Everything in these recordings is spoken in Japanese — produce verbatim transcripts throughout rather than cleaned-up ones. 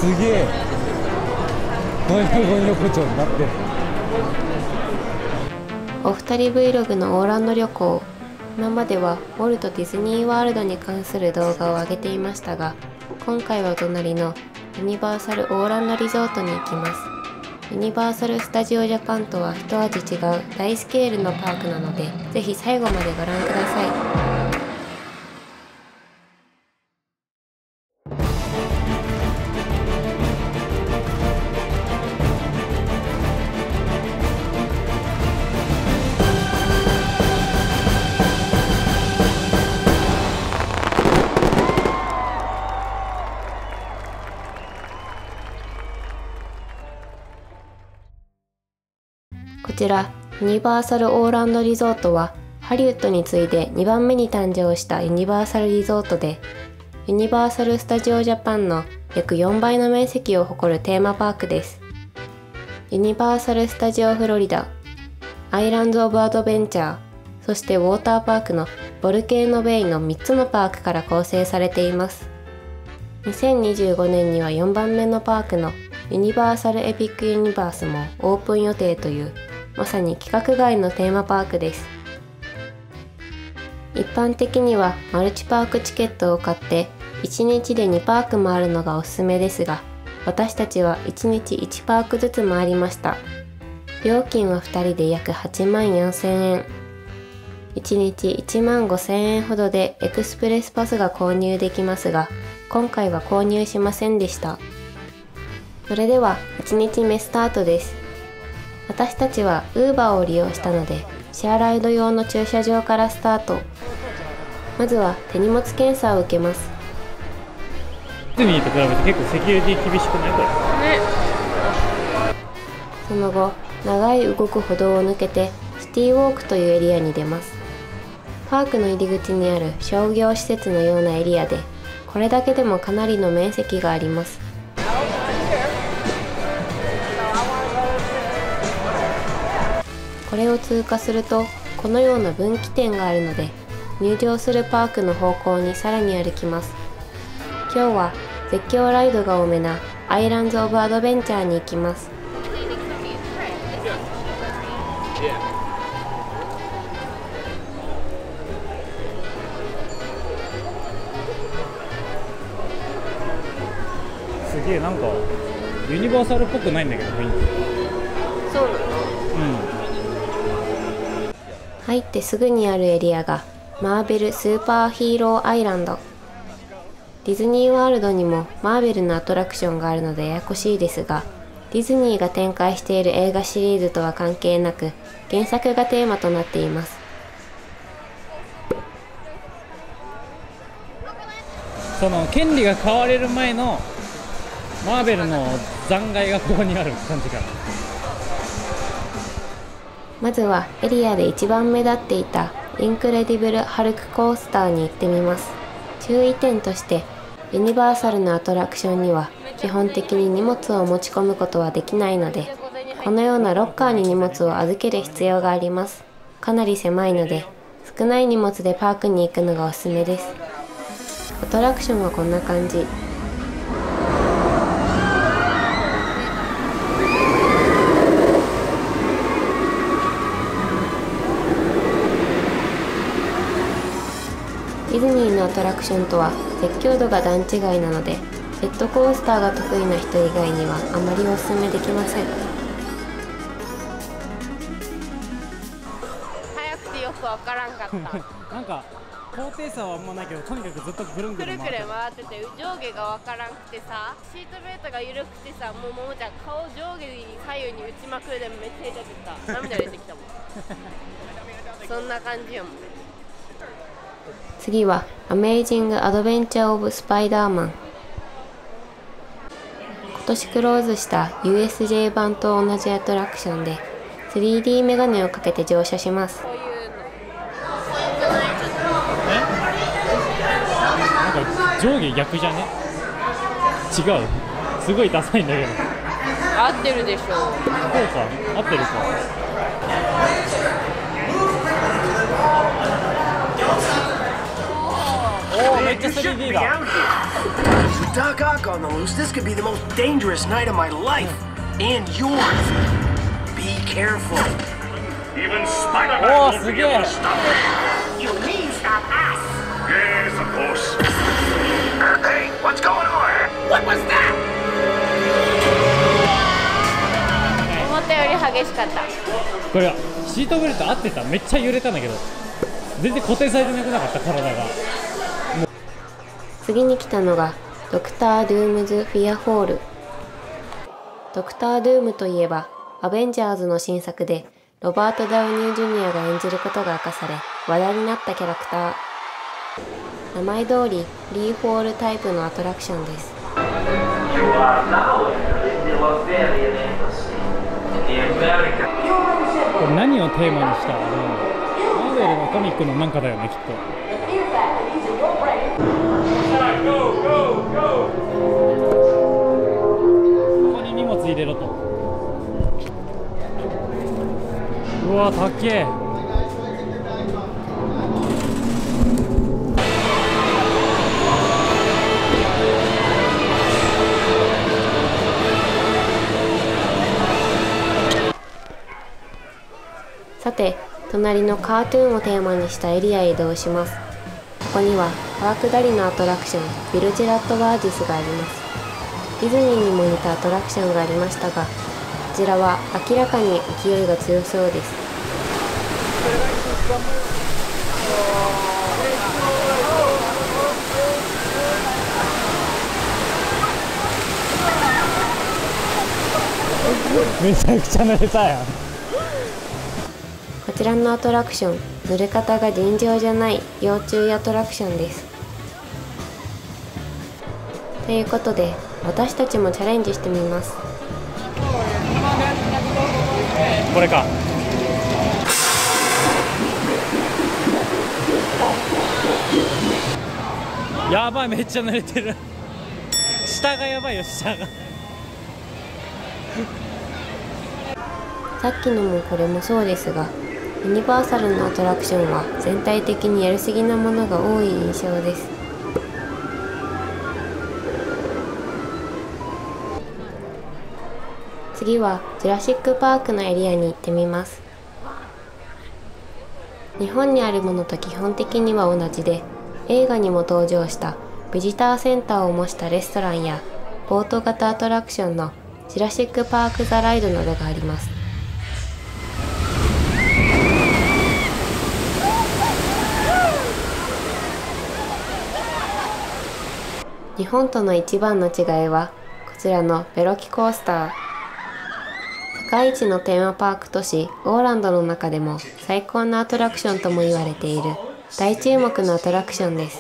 すげえゴニョゴニョ横丁になってる。 お二人 Vlog のオーランド旅行。今まではウォルト・ディズニー・ワールドに関する動画を上げていましたが、今回は隣のユニバーサル・オーランド・リゾートに行きます。ユニバーサル・スタジオ・ジャパンとは一味違う大スケールのパークなので、ぜひ最後までご覧ください。こちらユニバーサルオーランドリゾートはハリウッドに次いでにばんめに誕生したユニバーサルリゾートで、ユニバーサル・スタジオ・ジャパンの約よんばいの面積を誇るテーマパークです。ユニバーサル・スタジオ・フロリダ、アイランド・オブ・アドベンチャー、そしてウォーターパークのボルケーノ・ベイのみっつのパークから構成されています。にせんにじゅうごねんにはよんばんめのパークのユニバーサル・エピック・ユニバースもオープン予定という、まさに規格外のテーマパークです。一般的にはマルチパークチケットを買っていちにちでにパーク回るのがおすすめですが、私たちはいちにちいちパークずつ回りました。料金はふたりで約はちまんよんせんえん。いちにちいちまんごせんえんほどでエクスプレスパスが購入できますが、今回は購入しませんでした。それではいちにちめスタートです。私たちは Uber を利用したので、シェアライド用の駐車場からスタート。まずは手荷物検査を受けます。 ディズニーと比べて結構セキュリティ厳しくないこれ？ね。 その後、長い動く歩道を抜けてシティウォークというエリアに出ます。パークの入り口にある商業施設のようなエリアで、これだけでもかなりの面積があります。これを通過すると、このような分岐点があるので、入場するパークの方向にさらに歩きます。今日は絶叫ライドが多めなアイランズ・オブ・アドベンチャーに行きます。 すげえ、なんかユニバーサルっぽくないんだけど雰囲気。 そうなの？ うん。 入ってすぐにあるエリアがマーベルスーパーヒーローアイランド。ディズニーワールドにもマーベルのアトラクションがあるのでややこしいですが、ディズニーが展開している映画シリーズとは関係なく、原作がテーマとなっています。 その権利が買われる前のマーベルの残骸がここにある感じかな。 まずはエリアで一番目立っていたインクレディブル・ハルクコースターに行ってみます。注意点として、ユニバーサルのアトラクションには基本的に荷物を持ち込むことはできないので、このようなロッカーに荷物を預ける必要があります。かなり狭いので、少ない荷物でパークに行くのがおすすめです。アトラクションはこんな感じ。ディズニーのアトラクションとは絶叫度が段違いなので、ジェットコースターが得意な人以外にはあまりおすすめできません。 早くてよくわからんかったなんか高低差はあんまないけど、とにかくずっとぐるんぐるんくるくる回ってて、上下がわからんくてさ、シートベルトが緩くてさ、もうももちゃん顔上下に左右に打ちまくるでめっちゃ痛くてさ、涙出てきたもんそんな感じよもん。 次はアメイジング・アドベンチャー・オブ・スパイダーマン。今年クローズした ユーエスジェー 版と同じアトラクションで スリーディー メガネをかけて乗車します。 こういうのなんか上下逆じゃね？違う、すごいダサいんだけど。 合ってるでしょ。こうか、合ってるか。おお、めっちゃ スリーディー だ。 Doc Ock on the loose, this could be the most dangerous night of my life. And yours. Be careful. Even Spider-Man Oh, won't be able to forget. stop me. You mean stop us? Yes, of course. Hey, what's going on? What was that? 思ったより激しかった。 これはシートベルト合ってた。めっちゃ揺れたんだけど全然固定されてなくなかった体が。 次に来たのがドクター・ドゥームズ・フィアホール。ドクター・ドゥームといえばアベンジャーズの新作でロバート・ダウニー・ジュニアが演じることが明かされ話題になったキャラクター。名前通りフリーフォールタイプのアトラクションです。 これ何をテーマにしたの？マーベルのコミックのなんかだよね、きっと。ここに荷物入れろと。うわ、たっけえ。 さて、隣のカートゥーンをテーマにしたエリアへ移動します。ここにはパークダリのアトラクションビルジェラットバージスがあります。ディズニーにも似たアトラクションがありましたが、こちらは明らかに勢いが強そうです。 めちゃくちゃ濡れたやん。 こちらのアトラクション、濡れ方が尋常じゃない要注意アトラクションです。ということで、私たちもチャレンジしてみます。 これか。やばい、めっちゃ濡れてる。下がやばいよ、下が。 さっきのもこれもそうですが、ユニバーサルのアトラクションは全体的にやりすぎなものが多い印象です。次はジュラシックパークのエリアに行ってみます。日本にあるものと基本的には同じで、映画にも登場したビジターセンターを模したレストランやボート型アトラクションのジュラシックパーク・ザ・ライドなどがあります。日本との一番の違いはこちらのベロキコースター。世界一のテーマパーク都市オーランドの中でも最高のアトラクションとも言われている大注目のアトラクションです。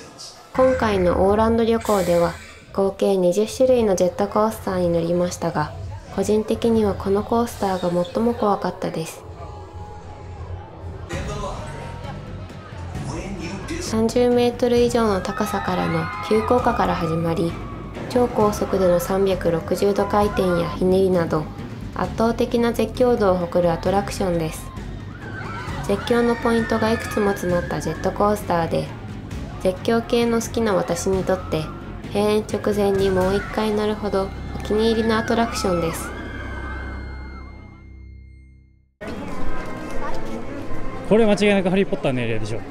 今回のオーランド旅行では合計にじゅっしゅるいのジェットコースターに乗りましたが、個人的にはこのコースターが最も怖かったです。さんじゅうメートル以上の高さからの急降下から始まり、超高速でのさんびゃくろくじゅうど回転やひねりなど圧倒的な絶叫度を誇るアトラクションです。絶叫のポイントがいくつも詰まったジェットコースターで、絶叫系の好きな私にとって閉園直前にもう一回乗るほどお気に入りのアトラクションです。 これ間違いなくハリー・ポッターのエリアでしょ。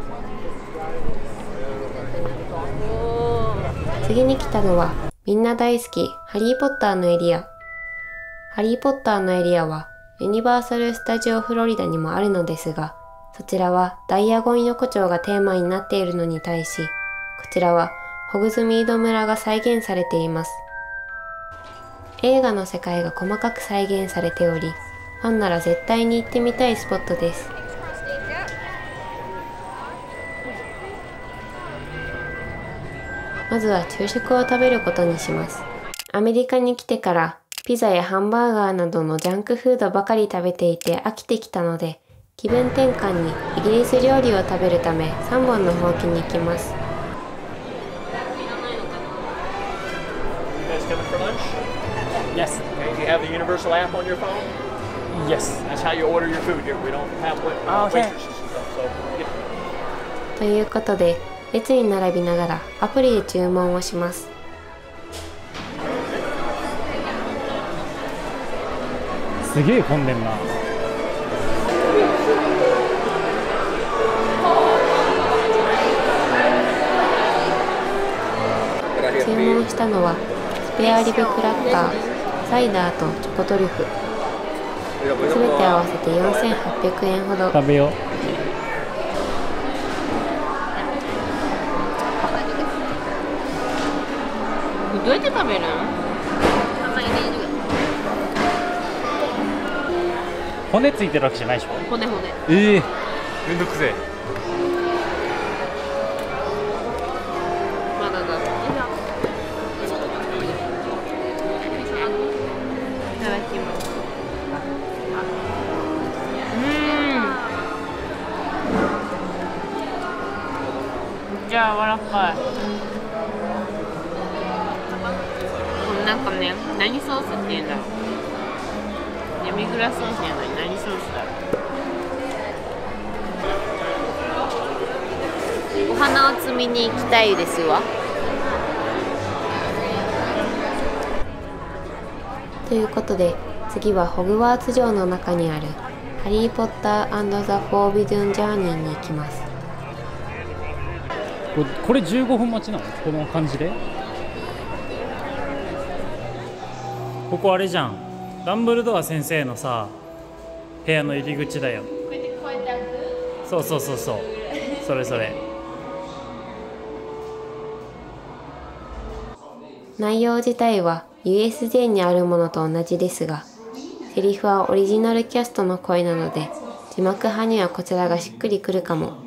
次に来たのはみんな大好きハリー・ポッターのエリア。ハリー・ポッターのエリアはユニバーサル・スタジオ・フロリダにもあるのですが、そちらはダイアゴン横丁がテーマになっているのに対し、こちらはホグズミード村が再現されています。映画の世界が細かく再現されており、ファンなら絶対に行ってみたいスポットです。まずは昼食を食べることにします。アメリカに来てからピザやハンバーガーなどのジャンクフードばかり食べていて飽きてきたので、気分転換にイギリス料理を食べるためさんぼんのほうきに行きます。 Yes. Okay. Do you have the Universal app on your phone? Yes. That's how you order your food here. We don't have wait- Oh, okay. waitresses and stuff. So, yeah. ということで、 列に並びながらアプリで注文をします。 すげえ混んでんな。 注文したのはスペアリブクラッカー、サイダーとチョコトリュフ、すべて合わせてよんせんはっぴゃくえんほど。 食べよう。 どうやって食べるん？ 骨ついてるわけじゃないでしょ。 骨骨。 ええー、めんどくせえ。 まだだ。いただきます。うん。めっちゃ柔らかい。なんかね、何ソースって言うんだろう。デミグラスソースじゃない、何ソースだろう。お花を摘みに行きたいですわ。 ということで、次はホグワーツ城の中にあるハリー・ポッター&ザ・フォービドゥン・ジャーニーに行きます。 これ、これじゅうごふん待ちなの？この感じで？ここあれじゃん、ダンブルドア先生のさ部屋の入り口だよ。そうそうそうそう、それそれ。 内容自体は ユーエスジェー にあるものと同じですが、セリフはオリジナルキャストの声なので字幕派にはこちらがしっくりくるかも。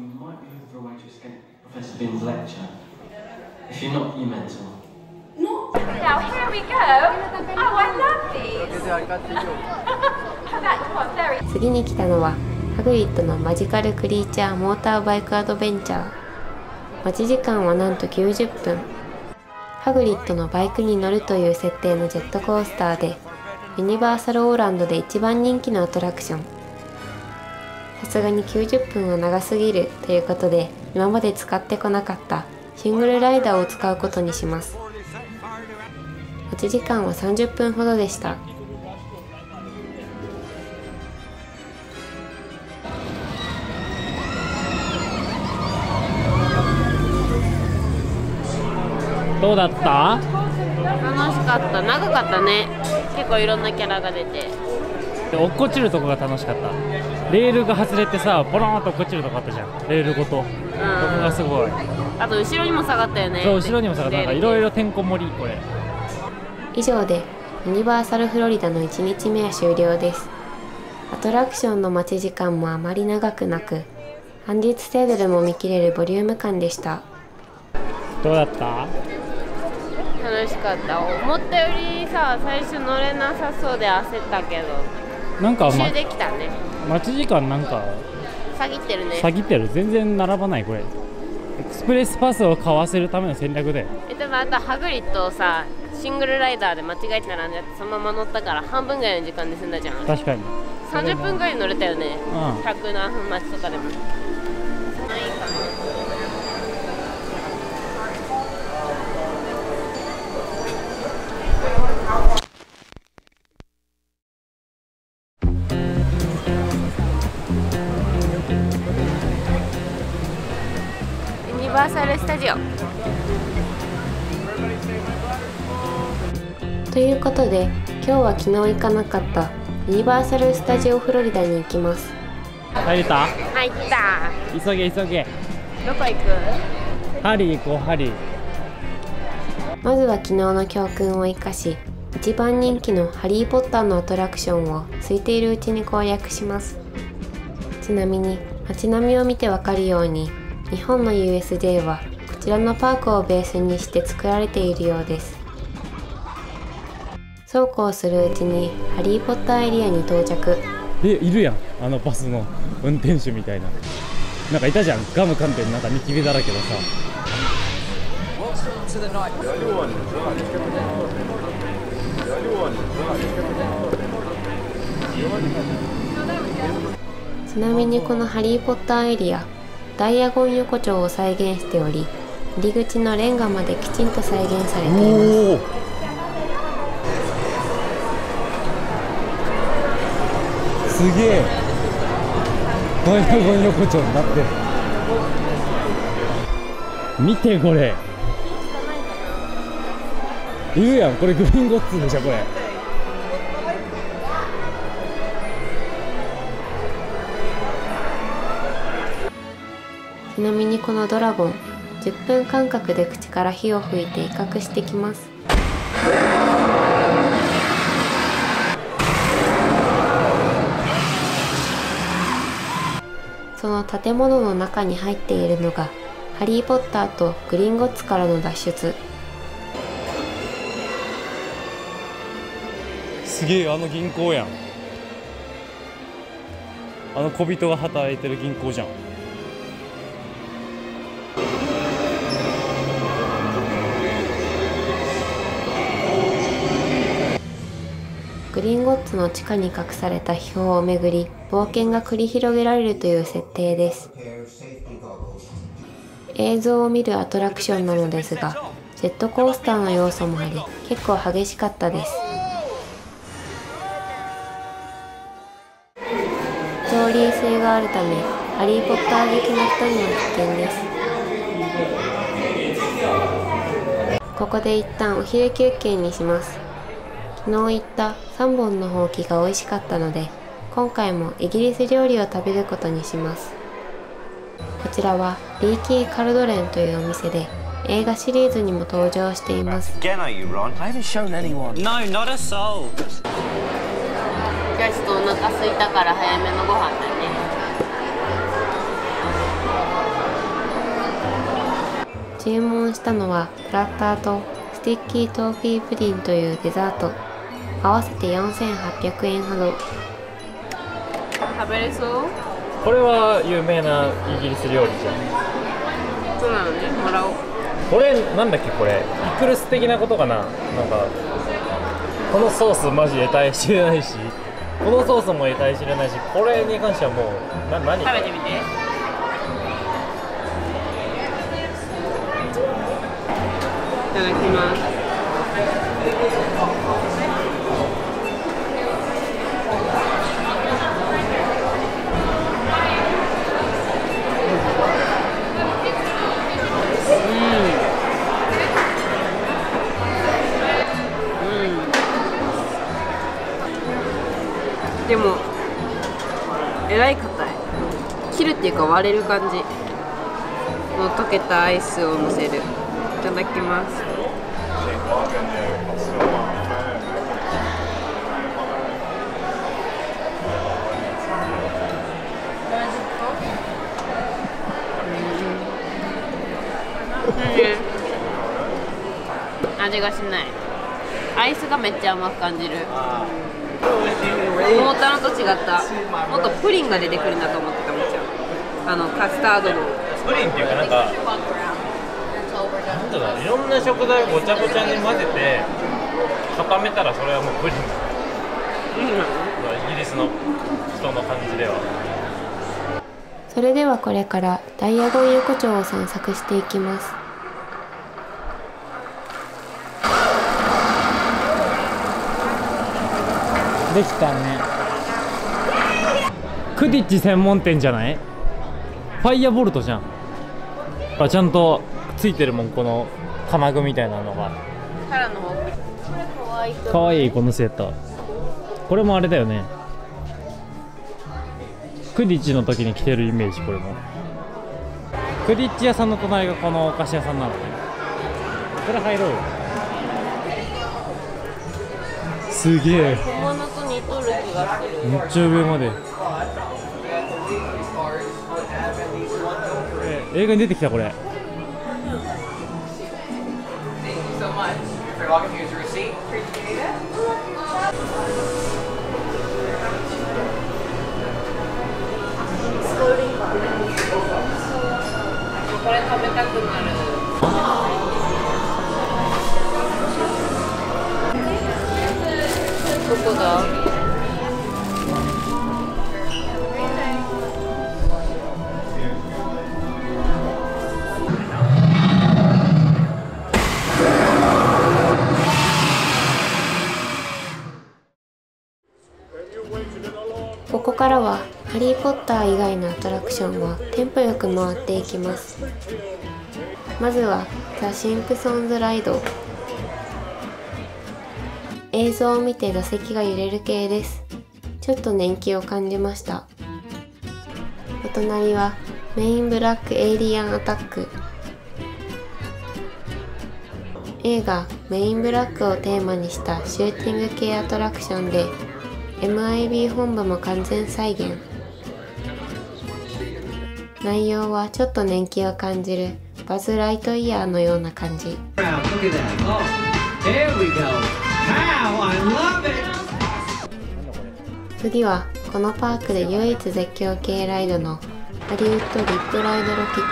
Now here we go. Oh, I love these. That's what very. 次に来たのはハグリッドのマジカルクリーチャーモーターバイクアドベンチャー。待ち時間はなんときゅうじゅっぷん。ハグリッドのバイクに乗るという設定のジェットコースターで、ユニバーサルオーランドで一番人気のアトラクション。さすがにきゅうじゅっぷんは長すぎるということで、今まで使ってこなかったシングルライダーを使うことにします。待ち時間はさんじゅっぷんほどでした。 どうだった？ 楽しかった。長かったね。結構いろんなキャラが出て。 で落っこちるとこが楽しかった。レールが外れてさ、ポローンと落っこちるとこあったじゃん、レールごと。ここがすごい。 あと後ろにも下がったよね。 そう、後ろにも下がった。なんかいろいろてんこ盛りこれ。 以上でユニバーサルフロリダのいちにちめは終了です。アトラクションの待ち時間もあまり長くなく、半日程度でも見切れるボリューム感でした。 どうだった？ 楽しかった。思ったよりさ、最初乗れなさそうで焦ったけど、 なんか、 一周できたね。 待ち時間なんか下ぎってるね。 下ぎってる。全然並ばないこれ。エクスプレスパスを買わせるための戦略で。 え、でもあとハグリッドをさ、シングルライダーで間違えて並んじゃってそのまま乗ったから半分ぐらいの時間で済んだじゃん。 確かにさんじゅっぷんぐらい乗れたよね。 うん、 ひゃく何分待ちとかでも。いいかな。ユニバーサル・スタジオということで、今日は昨日行かなかったユニバーサル・スタジオ・フロリダに行きます。 入れた？ 入った。 急げ急げ。 どこ行く？ ハリー行こう、ハリー。 まずは昨日の教訓を生かし、一番人気のハリー・ポッターのアトラクションを空いているうちに攻略します。ちなみに街並みを見てわかるように、日本の ユーエスジェー はこちらのパークをベースにして作られているようです。そうこうするうちにハリー・ポッターエリアに到着。 え、いるやん、あのバスの運転手みたいな。なんかいたじゃん、ガム噛んでなんかニキビだらけのさ。ちなみにこのハリー・ポッターエリア、 ダイアゴン横丁を再現しており、入り口のレンガまできちんと再現されています。 すげえ、ダイアゴン横丁になってる。見てこれ、いるやん。これグリンゴッツでしょこれ。 ちなみにこのドラゴン、じゅっぷん間隔で口から火を吹いて威嚇してきます。その建物の中に入っているのがハリー・ポッターとグリンゴッツからの脱出。 すげえ、あの銀行やん。あの小人が働いてる銀行じゃん。 グリンゴッツの地下に隠された秘宝をめぐり冒険が繰り広げられるという設定です。映像を見るアトラクションなのですが、ジェットコースターの要素もあり結構激しかったです。ストーリー性があるためハリー・ポッター好きな人には必見です。ここで一旦お昼休憩にします。昨日言ったさんぼんのほうきが美味しかったので、今回もイギリス料理を食べることにします。こちらはリーキー・カルドレンというお店で、映画シリーズにも登場しています。 Again, are you, Ron? I haven't shown anyone. No, not a soul. じゃあちょっとお腹空いたから早めのご飯だね。 注文したのはプラッターとスティッキートーフィープディンというデザート、合わせてよんせんはっぴゃくえんほど。 食べれそう？ これは有名なイギリス料理じゃん。 そうなのね、もらおう。 これなんだっけ、これピクルス的なことかな。なんかこのソースマジ得体知れないし、このソースも得体知れないし、これに関してはもうな何食べてみて。いただきます。でもえらい硬い。切るっていうか割れる感じ。もう溶けたアイスをのせる。いただきます。うん、味がしない。アイスがめっちゃ甘く感じる。思ったのと違った。もっとプリンが出てくるんだと思ってた。もちろんあのカスタードのプリンっていうか、なんかなんだろう、いろんな食材をごちゃごちゃに混ぜて固めたらそれはもうプリンだ。イギリスの人の感じでは。 それではこれからダイアゴン横丁を散策していきます。 できたね。クディッチ専門店じゃない？ファイアボルトじゃん。あ、ちゃんとついてるもん、この金具みたいなのが。 タラの方がかわいい。 かわいい、このセット。これもあれだよね。クディッチの時に着てるイメージ。これもクディッチ屋さんの隣がこのお菓子屋さんなのね。これ入ろうよ。すげえ、 本物と似とる気がする。 めっちゃ上まで。え、映画に出てきたこれ。 これ食べたくなる。どこだ？ からはハリー・ポッター以外のアトラクションをテンポよく回っていきます。まずはザ・シンプソンズライド。映像を見て座席が揺れる系です。ちょっと年季を感じました。お隣はメインブラックエイリアンアタック。映画メインブラックをテーマにしたシューティング系アトラクションで エムアイビー 本部も完全再現。内容はちょっと年季を感じるバズ・ライトイヤーのような感じ。次はこのパークで唯一絶叫系ライドのハリウッドリップライドロキッ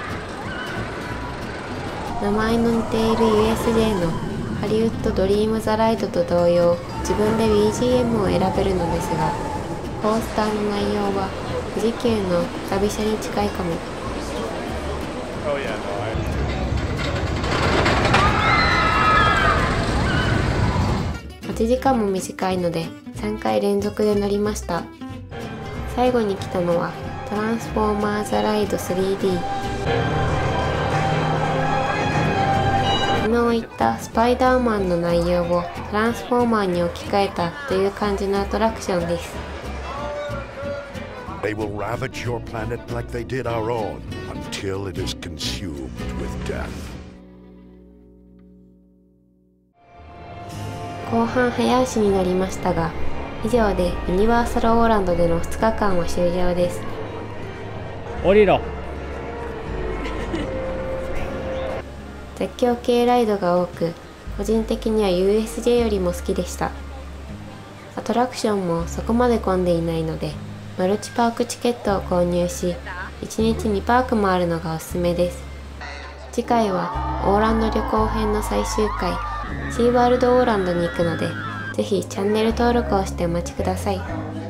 ト。名前の似ている ユーエスジェー のハリウッドドリームザライドと同様、自分で ビージーエム を選べるのですが、コースターの内容は富士急の旅車に近いかも。待ち時間も短いのでさんかい連続で乗りました。最後に来たのはトランスフォーマーズライド スリーディー。 昨日言ったスパイダーマンの内容をトランスフォーマーに置き換えたという感じのアトラクションです。 They will ravage your planet like they did our own until it is consumed with death. 後半早押しになりましたが、以上でユニバーサルオーランドでのふつかかんは終了です。 降りろ。 絶叫系ライドが多く、個人的には ユーエスジェー よりも好きでした。アトラクションもそこまで混んでいないので、マルチパークチケットを購入し、いちにちにパーク回るのがおすすめです。次回はオーランド旅行編の最終回、シーワールドオーランドに行くので、ぜひチャンネル登録をしてお待ちください。